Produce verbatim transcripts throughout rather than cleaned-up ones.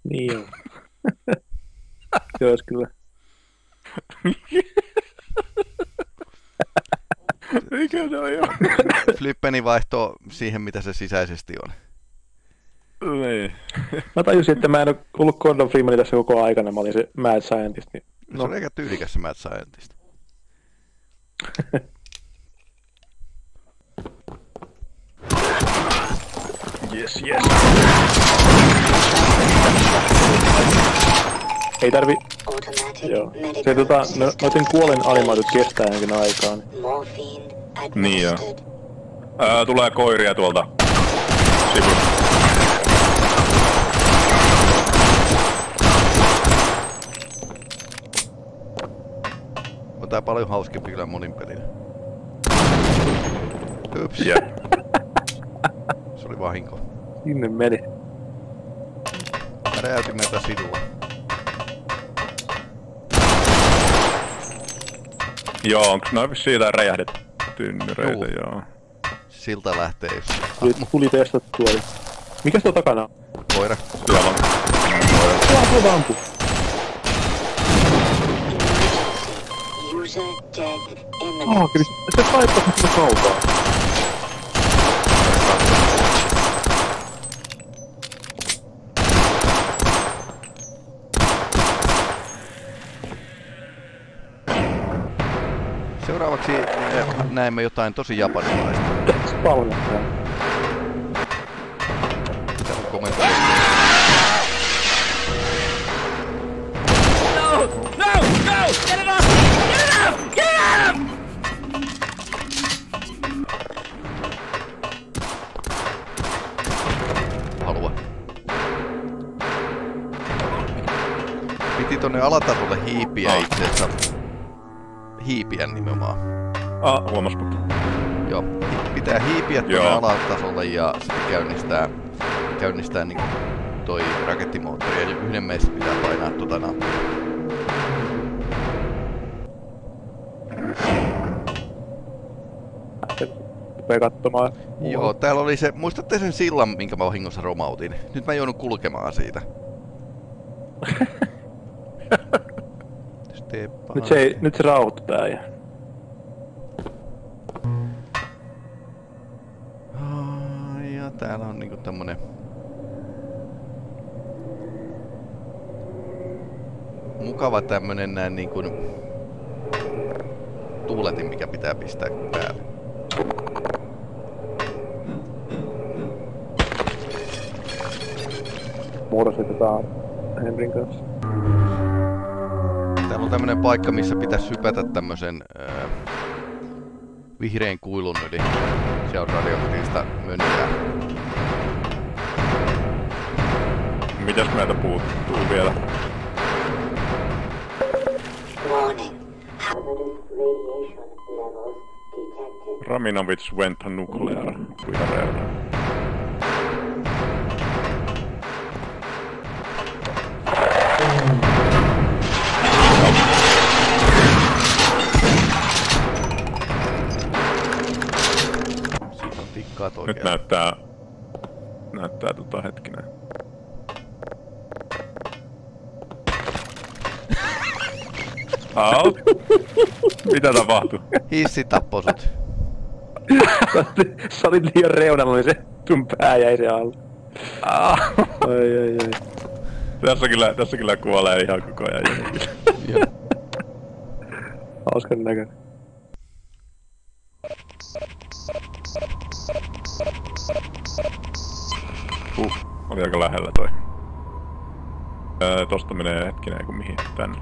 Niin joo. Se olisi kyllä. Mikä se on jo? Flippeni vaihto siihen, mitä se sisäisesti on. Niin. Mä tajusin, että mä en ole ollut Gordon Freeman tässä koko aikana. Mä olin se Mad Scientist. Niin... No. Se on eikä tyylikäs se Mad Scientist. Yes, yes. Ei tarvi... Joo. Se tota, no, noiden kuolen animaatut kestää jonkin aikaa. Niin, niin joo. Ää, tulee koiria tuolta sivusta. On tää paljon hauskempi kyllä monin pelillä. Hyps. Yeah. Se oli vahinko. Sinne meni. Mä räjäytin näitä sivulla. Joo, onks noin vissiin jotain räjähdetynnyreitä, joo. joo. Silta lähtee. Tuli, tuli testattua. Mikäs tuo takana on? Koira. Siellä on. Koira. Tuolta ampu. Ah, kyllä se taippasi sitä kaukaa. Seuraavaksi näemme jotain tosi japanilaista. Palveluttaa. Mitä on kommentoida? No! No! No! Get it off! Get it off! Get it off! Halua. Piti tonne alatasolle hiipiä oh. itseensä. Hiipiä nimenomaan. Ah, huomaspa. Joo, pitää hiipiä tuonne alatasolle ja sitten käynnistää, käynnistää niin toi rakettimoottori. Eli yhden meistä pitää painaa tota nappia. Rupee katsomaan. Joo, täällä oli se, muistatte sen sillan, minkä mä vahingossa romautin? Nyt mä joudun kulkemaan siitä. Nyt se, nyt se rauhoittu tää ja... Ja täällä on niinku tämmönen... Mukava tämmönen näin niinku... Tuuletin, mikä pitää pistää päälle. Muodostetaan Henrin kanssa. Täällä on tämmönen paikka, missä pitäisi hypätä tämmösen äh, vihreän kuilun yli. Se on radioaktiivista mönnää. Mitäs meiltä puuttuu vielä? Raminovich went nuclear. Kuinka reuna. Nyt näyttää... Näyttää tota hetkinen. Au! Mitä tapahtui? Hissi tappoi sut. Sä olit liian reunalla, niin se sun pää jäi se alle. Ai ai ai. Tässä kyllä, tässä kyllä kuolee ihan koko ajan jengi. Joo. Hauskan näköinen. Uh, oli aika lähellä toi. Öö, tosta menee hetkinen, kun mihin tänne.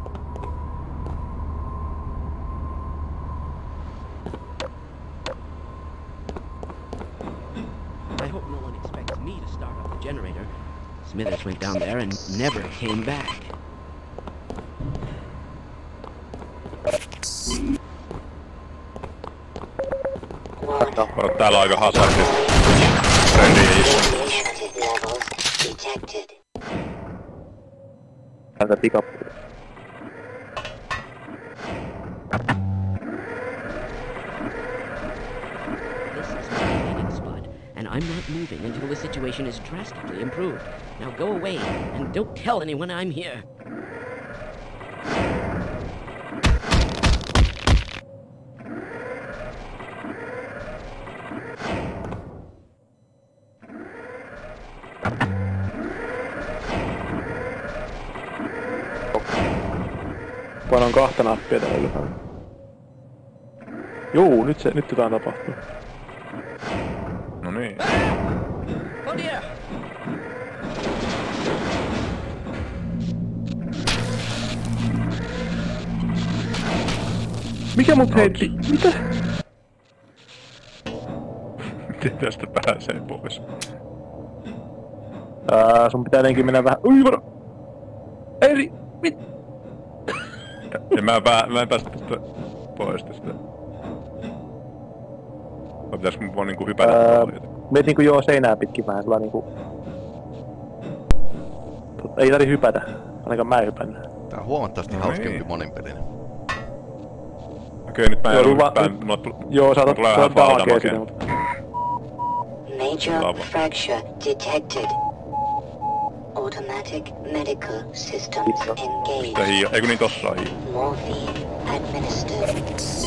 I hope no one expects me to start up the generator. Smithers went down there and never came back. Varo, täällä on aika hazardi. Häntä pikappuja. I'm not moving until the situation is drastically improved. Now go away, and don't tell anyone I'm here. Painan kahta nappia täällä ylhäällä. Juu, nyt se, nyt jotain tapahtuu. No niin. Oh dear! Mikä mut heitti? Mitä? Miten tästä pääsee pois? Ää, sun pitää jotenkin mennä vähän... Ui, varo! Eri... Mit? Ja mä, pää, mä en päästä tästä pois tästä. Vai pitäisikö mun vaan niinku hypätä? Ää, meet niinku joo seinää pitkin vähän sillä niinku... Totta, ei tarvi hypätä. Ainakaan mä en hypännyt. Tää on huomattavasti No hauskempi niin. monin pelinä. Okei, nyt mä en Joo, hyppää. va- Joo, sä otat valkea sinne, mutta... Major fracture detected. Automatic medical systems Mitä engaged. hiio? Eikö niin tossa on hiio? Morphine administered.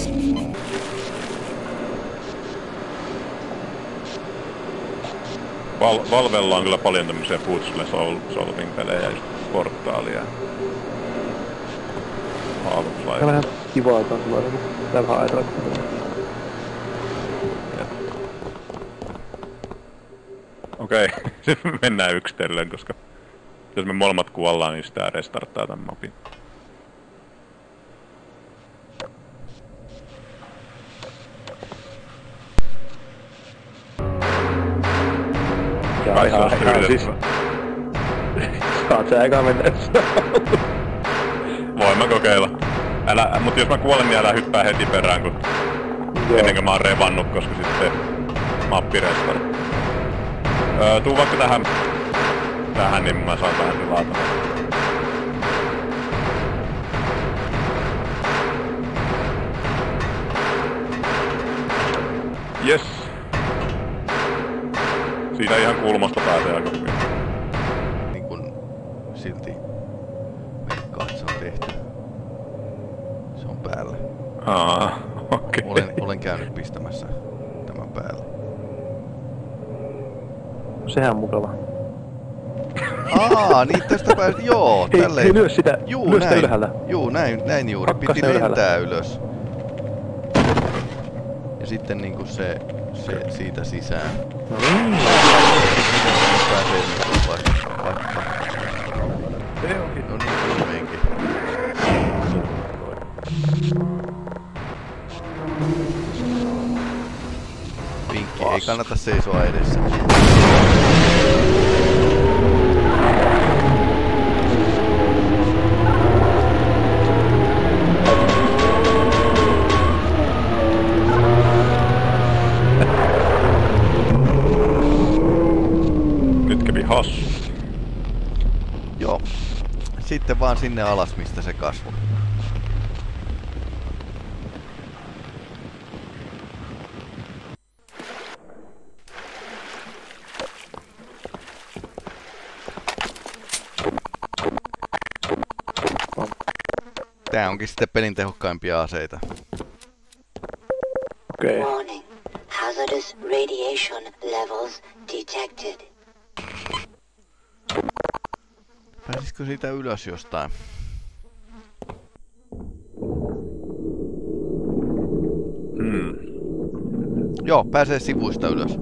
Val Valvella on kyllä paljon tämmösiä putsle sol solving pelejä ja portaalia. Tää on Half-Life. vähän kivaa tää on sulla niinku... Tää vähän ajatella kun... Okei, okay. Mennään yksitellen, koska jos me molemmat kuollaan, niin sitä restarttaa tän mapin. Ja Kai ihan, se on ihan siis... Saat sä eka mennä. Voin mä kokeilla. Älä, mut jos mä kuolen, niin älä hyppää heti perään, kun Joo. ennen kuin mä oon revannut, koska sitten mappi restart. Öö, tuu vaikka tähän, tähän, niin mä saan vähän tilaa tähän. Yes. Siitä ihan kulmasta pääsee aika hyvin. Niin kun silti veikkaa, että se on tehty. Se on päällä. Aa, okei. Okay. Olen, olen käynyt pistämässä tämän päälle. Sehän on mukava. Aa, niin tästä päästä, joo, Hei, tälleen. hei, lyö sitä, Juu, lyö sitä näin. ylhäällä. Juu, näin, näin juuri. Hakkaa Piti sitä ylhäällä. lentää ylös. Ja sitten niinku se, se siitä sisään. No niin. Pääsee niinku vaikka, vaikka. No niin, viimeinkin. Vinkki, ei kannata seisoa edessä. Nyt kävi hassu. Joo. Sitten vaan sinne alas, mistä se kasvoi. Tää onkin sitten pelin tehokkaimpia aseita. Okei. Okay. Warning. Hazardous radiation levels detected. Pääsisikö siitä ylös jostain? Hmm. Joo, pääsee sivuista ylös.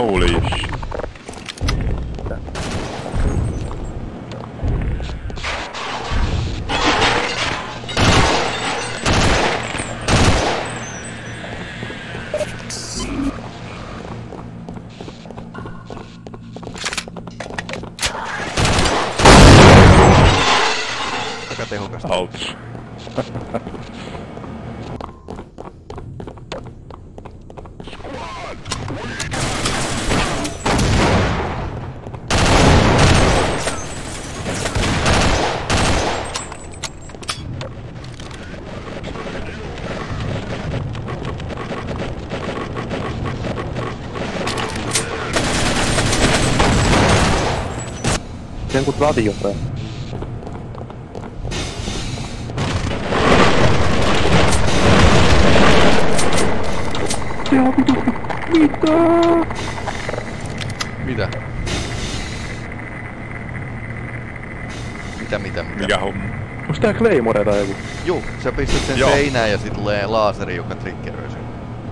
Holy shit. Aika tehokasta. Ouch. Sen kun radiota. Mitä? Mitä, mitä, mitä? Mikä homma? Onks tää Claymore tai joku? Juu, sä pistät sen Joo. seinään ja sit tulee laaseri, joka triggeröi sen.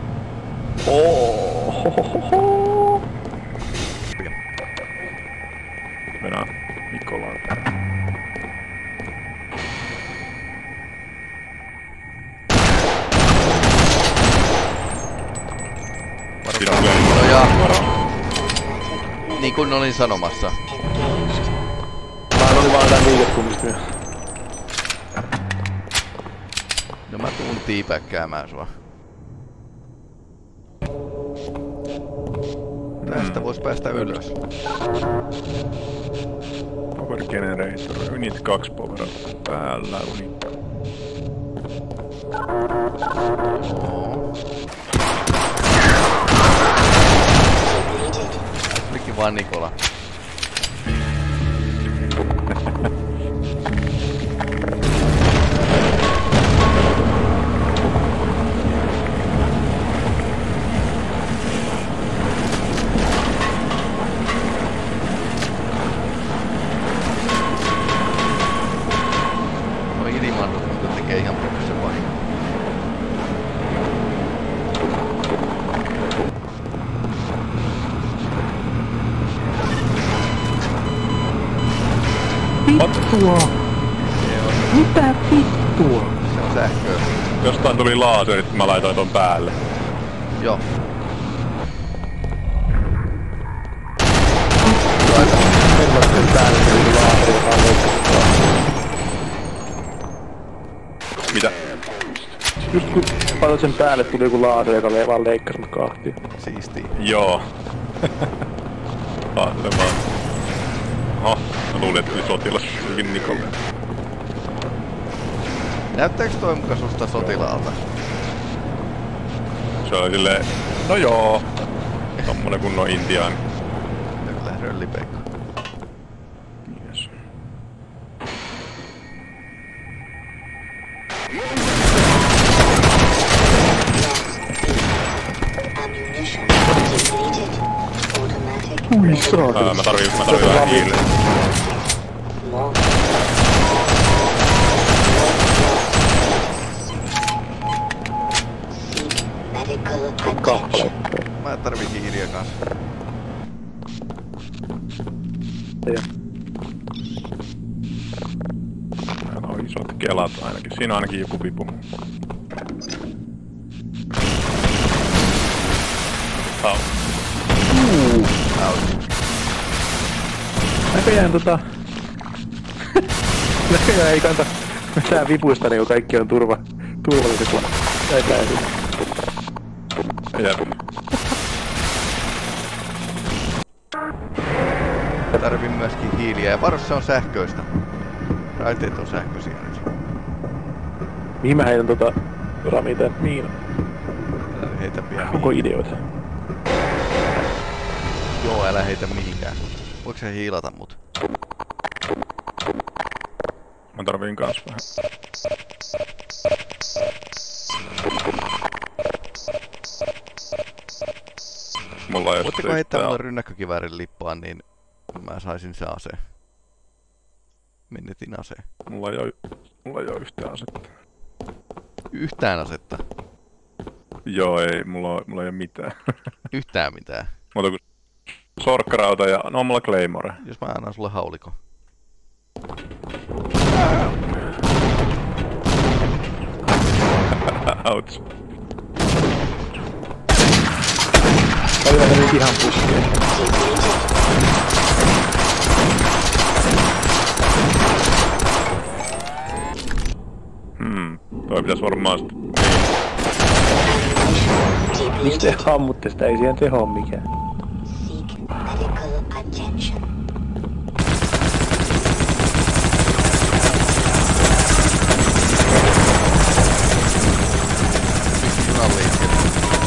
Oh. Mennään Mikolaan. Siinä tulee No ja, varo. niin kuin olin sanomassa. Tää oli vaan tää liikekunnista vielä. No mä tuun tiipäkkäämään sua. Tästä vois päästä ylös. Power generator. Unit kaksi power päällä. Unit. Joo. Olikin vaan Nikola. No ilmannut, mutta tekee ihan se vain. Vittua! Mitä vittua? Se on sähköä. Jostain tuli laaserit, mä laitoin ton päälle. Joo. Sellaisen päälle tuli laateri, joka on leikkaus. Mitä? Just kun laitan sen päälle, tuli joku laateri, joka le- vaan leikkasi mut kahtia. Siistiä. Joo. Ah, se vaan. Oho, mä luulin, että tuli sotilas jokin Nikolle. Näyttääks toi muka susta sotilaalta? Se oli silleen, no joo. Tommonen kunnon intiaani. Kyllä röllipeikko. Yes. Ammunition depleted. Automatic. Ui saakeli. Ää, mä tarvin, mä tarvin vähän hiiltä. More. Seek medical attention. Kappale. Mä tarvin hiiliä kanssa. Täällä on isot kelat ainakin. Siinä on ainakin joku vipu. Au. Uuu. Ouch. Näköjään tota... Näköjään ei kanta mitään vipuista, niin kun kaikki on turva... turvallisella. Etäisyys. Jep. Mä tarvin myöskin hiiliä ja varo se on sähköistä. Raiteet on sähköisiä nyt. Mihin mä heitän tota... Ramiten miina? Älä heitä pian Onko mihinkään. ideoita? Joo, älä heitä mihinkään. Voiko sä hiilata mut? Mä tarviin kans vähän. Mulla on just Voitteko heittää mulle rynnäkkökiväärin lippaan, niin mä saisin se ase. Menetin ase. Mulla ei oo, mulla ei oo yhtään asetta. Yhtään asetta. Joo, ei, mulla, on, mulla ei oo mitään. Yhtään mitään. Muuta kuin sorkkarauta ja... No, mulla Claymore. Jos mä annan sulle haulikon. Ouch. Päivä meni ihan puskeen. Hmm, toi pitäis varmaan sit... Miksi te hammutte sitä? Ei siihen teho mikään. Seek medical attention. Junan liikkeelle.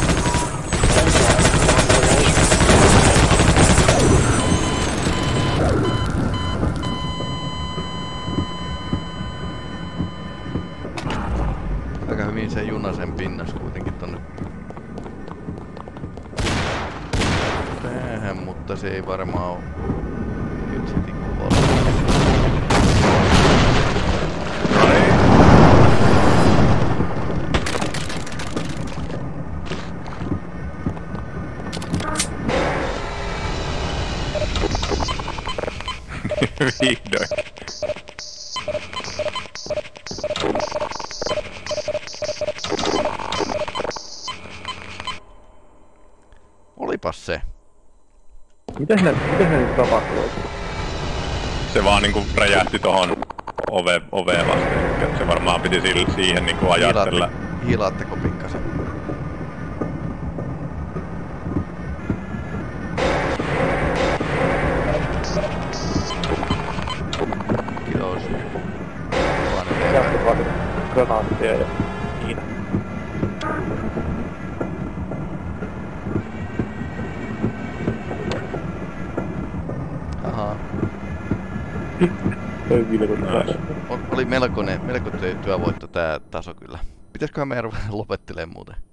Aika hyvin se juna sen pinnas kuitenkin tonne päähän, mutta se ei varmaan oo nyt heti kuvalla. Vihdoin. Olipas se. Mitäs ne, mitäs ne nyt tapahtuu? Se vaan niinku räjähti tohon ove, oveen vasten. Se varmaan piti sille, siihen niinku ajatella. Hiilaatte, hiilaatteko pikkasen? Kiitos. Vaan eteenpäin. Jatko vaan granaattia ja Kiina. Ahaa. Toi vilkuttaa. Oli melkoinen, melkoinen työvoitto tää taso kyllä. Pitäisköhän meidän ruveta lopettelemaan muuten?